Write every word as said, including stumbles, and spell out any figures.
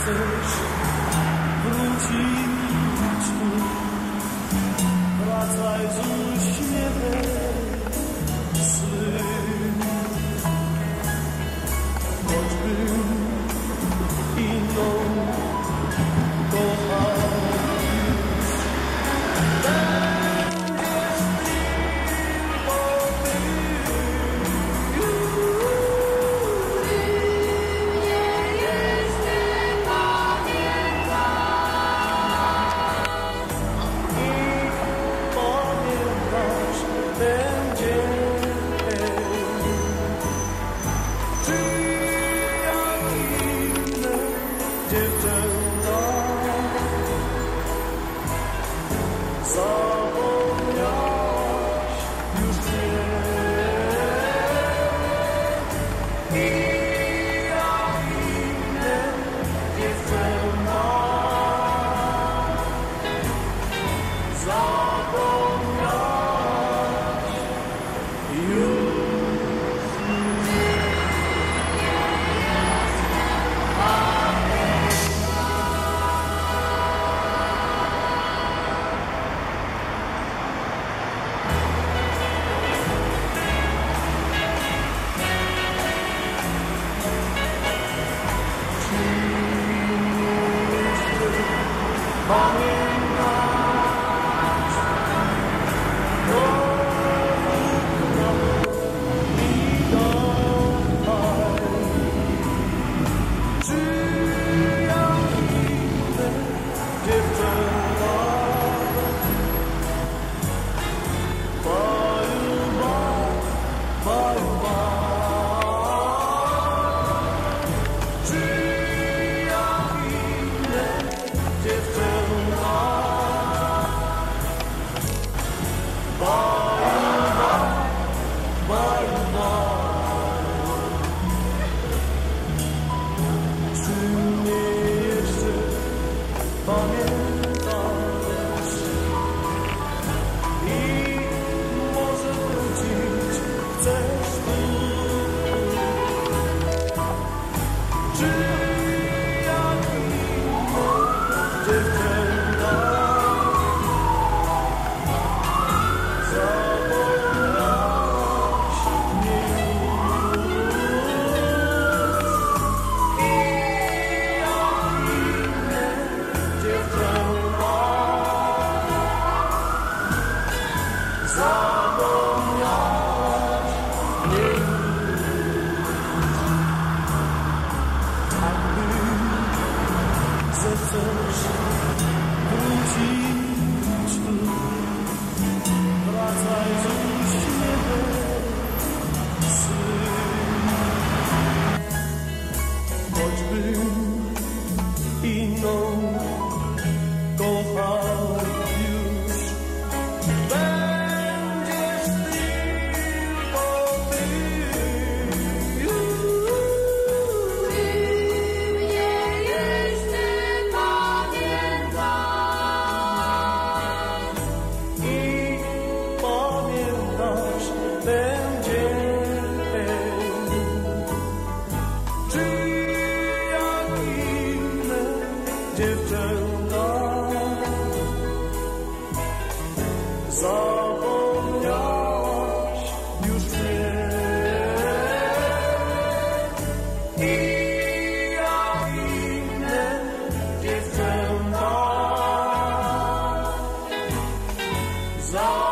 chcesz wrócić tu, wracaj z uśmiechem swym, choćbym inną kochał już. Będziesz tylko ty, Nie jeszcze pamiętam i pamiętasz ten dzień. Czy jak inne dziewczęta zapomniałaś już mnie i jak inne dziewczęta zapomniałaś już. Pamiętasz, dowód mi daj, czy jak inne dziewczęta bajuba, bajuba, czy jak inne dziewczęta bajuba, bajuba. Czy mnie jeszcze pamiętasz i może wrócić chcesz tu? Czy jak inne dziewczęta zapomniałaś mnie już i jak inne dziewczęta zapomniałaś mnie już. Tak bym zechcesz wrócić tu, wracaj z uśmiechem swym, choćbym inną kochał już. Będziesz tylko ty, Ty mnie jeszcze pamiętasz i pamiętasz ten dzień. Czy jak inne dziewczęta zapomniałaś już mnie i jak inne dziewczęta zapomniałaś